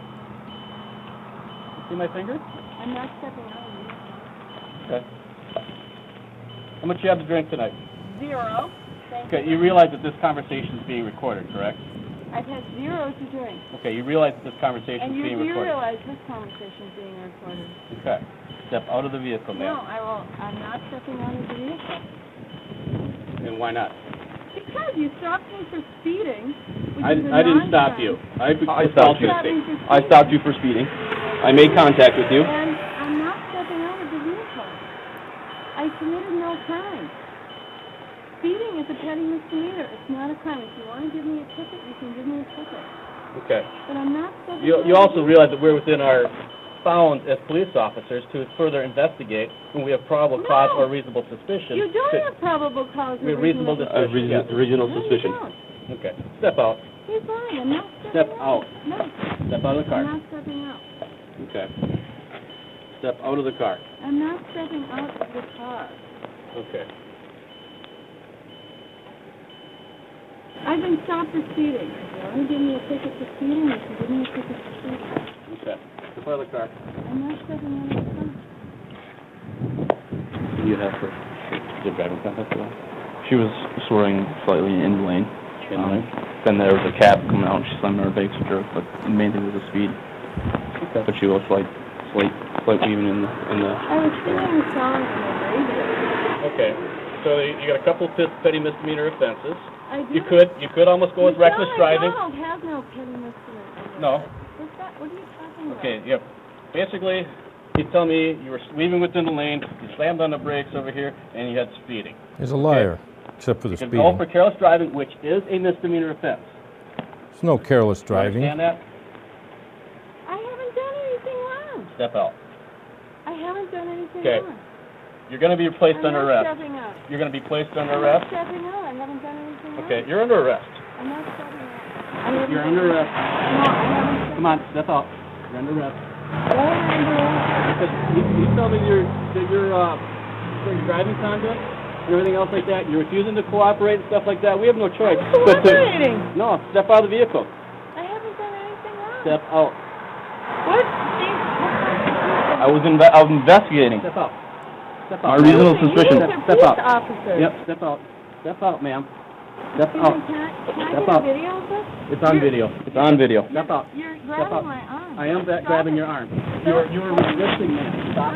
F: See my finger?
C: I'm not stepping out of the vehicle.
F: Okay. How much you have to drink tonight?
C: 0. Thank
F: Okay,
C: you.
F: you realize that this conversation is being recorded, correct?
C: I've had 0 to drink.
F: Okay, you realize that this conversation
C: And
F: is
C: you
F: being
C: do
F: recorded.
C: realize this conversation is being recorded.
F: Okay. Step out of the vehicle,
C: No,
F: ma'am.
C: I'm not stepping out of the vehicle.
F: And why not?
C: Because you stopped me for speeding. Which
E: I
C: is a
E: didn't stop
C: non-crime.
E: you.
F: I stopped you.
E: I stopped you for speeding. I made contact with you.
C: And I'm not stepping out of the vehicle. I committed no crime. Speeding is a petty misdemeanor. It's not a crime. If you want to give me a ticket, you can give me a ticket.
F: Okay.
C: But I'm not stepping out
F: You
C: of
F: also
C: the
F: realize that we're within our bounds as police officers to further investigate when we have probable cause or reasonable suspicion.
C: You don't have probable cause
F: We
C: or
F: have reasonable suspicion. Yes.
E: Original
C: No, you
E: suspicion.
C: don't.
F: Okay. Step out.
C: You're fine. I'm not stepping
F: Step
C: out.
F: out.
C: No,
F: Step out of the car.
C: I'm not stepping out.
F: Okay. Step out of the car.
C: I'm not stepping out of the car.
F: Okay.
C: I've been stopped for speeding. If you want to give me a ticket for speeding, you can give me a ticket for speeding.
F: Okay. Step out of the car.
C: I'm not stepping out of the car.
E: You have her. Did driving contest at all? She was swerving slightly in the lane. Then there was a cab coming out and she slammed on her brakes and jerked, but the main thing was the speed.
F: Okay.
E: But she was slight even in the
C: I was singing a song on the radio.
F: Okay. So you got a couple petty misdemeanor offenses.
C: I do.
F: You could almost go with reckless driving.
C: Michelle MacDonald has no petty misdemeanor.
F: No.
C: What's that? What are you talking about?
F: Okay. Yep. Basically, you tell me you were leaving within the lane, you slammed on the brakes over here, and you had speeding.
A: He's a liar, except for the
F: You can
A: speeding.
F: go for careless driving, which is a misdemeanor offense.
A: There's no careless
F: You
A: driving.
F: understand that?
C: I haven't done anything wrong.
F: Step out.
C: I haven't done anything
F: Okay.
C: wrong.
F: You're going to be placed
C: I'm
F: under
C: not
F: arrest.
C: stepping out.
F: You're going to be placed under
C: I'm
F: arrest.
C: not stepping out. I haven't done anything wrong.
F: Okay. You're under arrest.
C: I'm not stepping out. I haven't
F: You're
C: done
F: under
C: anything-
F: arrest.
C: No, I haven't.
F: Come on, step out. You're under arrest.
C: Why am I under arrest?
F: Because you tell me your driving conduct and everything else like that. You're refusing to cooperate and stuff like that. We have no choice.
C: I'm cooperating.
F: No, step out of the vehicle.
C: I haven't done anything wrong.
F: Step out.
C: What?
E: I was investigating.
F: Step out. Step
E: My
F: out.
E: reasonable
C: He's
E: suspicion.
C: a
F: Step
C: police
F: out.
C: officer.
F: Yep, step out. Step out, ma'am. Step
C: Can
F: out.
C: I
F: Step
C: get
F: out.
C: a video of this?
F: It's on video.
E: It's on video.
F: Step out.
C: You're
F: Step out.
C: grabbing my arm.
F: I am
C: Stop
F: grabbing
C: it.
F: your arm. You are resisting me. Stop.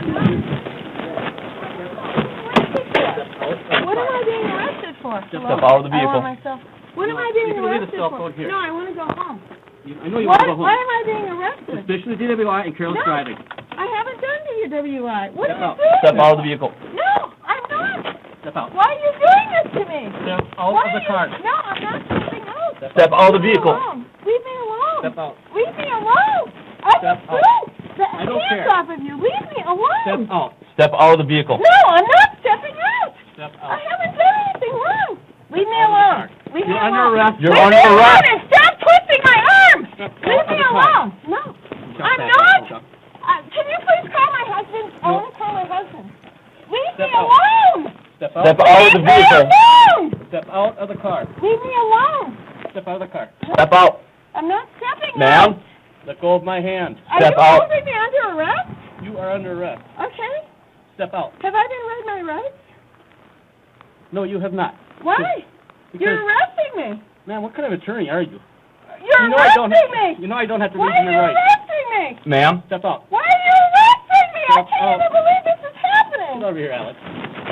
C: What am I being arrested for?
F: Just
C: Hello?
E: step out of the
C: I
E: vehicle.
C: want myself. What am I
F: You
C: being
F: can leave the
C: arrested
F: cell
C: for?
F: phone here.
C: No, I want to go home.
F: I know you
C: What?
F: want to go home.
C: Why am I being arrested?
F: Suspicion of DWI and careless
C: No.
F: driving.
C: I haven't done DWI. What
F: Step
C: are you
F: out.
C: doing?
E: Step out of the vehicle.
C: No, I'm not.
F: Step out.
C: Why are you doing this to me?
F: Step out
C: Why
F: of the
C: are you-
F: car.
C: No, I'm not stepping out.
E: Step out of the
C: Leave me
E: vehicle.
C: alone. Leave me alone.
F: Step out.
C: Leave me alone. I
F: Step
C: just
F: out.
C: threw the
F: I don't
C: hands
F: care.
C: off of you. Leave me alone.
F: Step out.
E: Step out of the vehicle.
C: No, I'm not stepping out.
F: Step
C: I
F: out.
C: haven't done anything wrong. Leave me
F: out of the
C: alone.
F: car.
C: Leave me
F: You're under
C: alone.
F: arrest.
E: You're
C: Leave
E: under
C: me alone
E: arrest.
C: and stop twisting my arm.
F: Step out
C: Leave
F: of
C: me
F: the car.
C: alone. No,
F: Shut
C: I'm
F: that
C: not.
F: up.
C: Can you please call my husband? I
F: No.
C: want to call my husband. Leave
F: Step
C: me
F: out.
C: alone.
F: Step out.
E: Step out of the
C: Leave me
E: vehicle.
C: alone.
F: Step out of the car.
C: Leave me alone.
F: Step out of the car.
E: Step out.
C: I'm not stepping out.
E: Ma'am.
F: Let go of my hand.
C: Are
E: Step
C: you
E: out.
C: holding me under arrest?
F: You are under arrest.
C: Okay.
F: Step out.
C: Have I been read my rights?
F: No, you have not.
C: Why?
F: Because,
C: You're arresting me.
F: man, what kind of attorney are you?
C: You're
F: You know I don't.
C: arresting me.
F: You know I don't have to
C: Why
F: read
C: are
F: you
C: you
F: your rights.
C: arresting me?
E: Ma'am.
F: Step out.
C: Why are you arresting me? I
F: Step
C: can't
F: out.
C: even believe this is
F: Get
C: happening.
F: over here, Alex.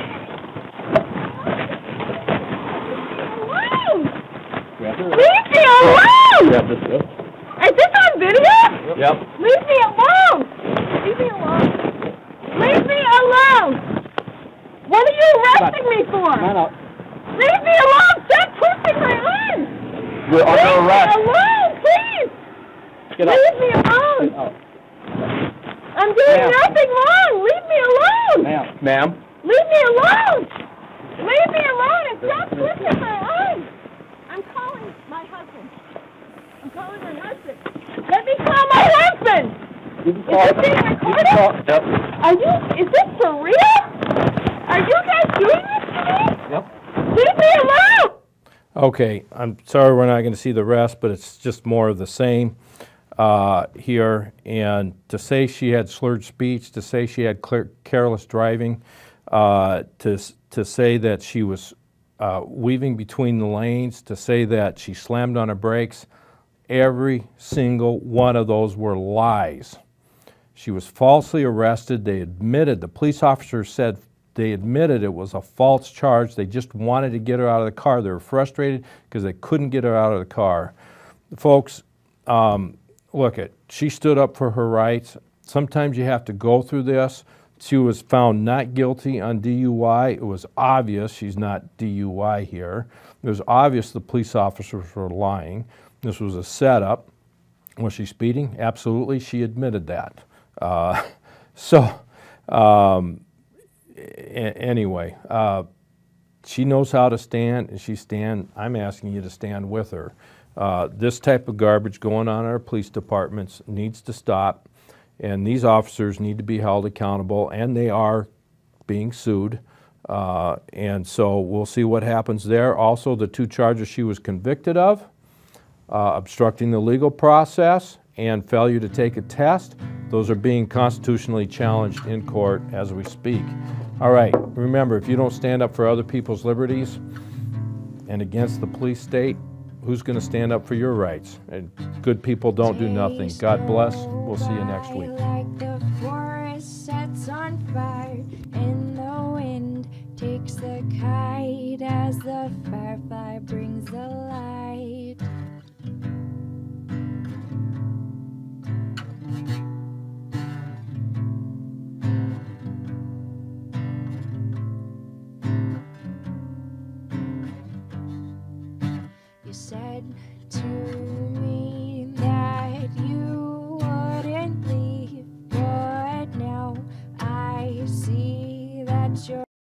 C: Alone.
F: Grab her.
C: Leave me alone.
F: Grab this up.
C: Is this on video?
E: Yep.
C: Leave me alone. Leave me alone. Leave me alone. What are you arresting me for?
F: Come on out.
C: Leave me alone. Stop twisting my arm.
E: You're under arrest.
C: Leave me alone, please.
F: Get out.
C: Leave me alone.
F: Get out.
C: I'm doing
F: Ma'am.
C: nothing wrong. Leave me alone.
F: Ma'am.
E: Ma'am.
C: Leave me alone! Leave me alone and stop twisting my arms! I'm calling my husband. I'm calling my husband. Let me call my husband! Is this being recorded?
B: Yep.
C: Is this for real? Are you guys doing this to me?
B: Yep.
C: Leave me alone!
A: Okay, I'm sorry we're not going to see the rest, but it's just more of the same here. And to say she had slurred speech, to say she had careless driving, to say that she was weaving between the lanes, to say that she slammed on her brakes, every single one of those were lies. She was falsely arrested. They admitted, the police officer said they admitted it was a false charge. They just wanted to get her out of the car. They were frustrated because they couldn't get her out of the car. Folks, look, she stood up for her rights. Sometimes you have to go through this. She was found not guilty on DUI. It was obvious she's not DUI here. It was obvious the police officers were lying. This was a setup. Was she speeding? Absolutely. She admitted that. Anyway, she knows how to stand, and I'm asking you to stand with her. This type of garbage going on in our police departments needs to stop, and these officers need to be held accountable, and they are being sued. And so we'll see what happens there. Also, the 2 charges she was convicted of, obstructing the legal process and failure to take a test, those are being constitutionally challenged in court as we speak. All right, remember, if you don't stand up for other people's liberties and against the police state, who's going to stand up for your rights? And good people don't do nothing. God bless. We'll see you next week.
H: Like the forest sets on fire and the wind takes the kite as the firefly brings the light.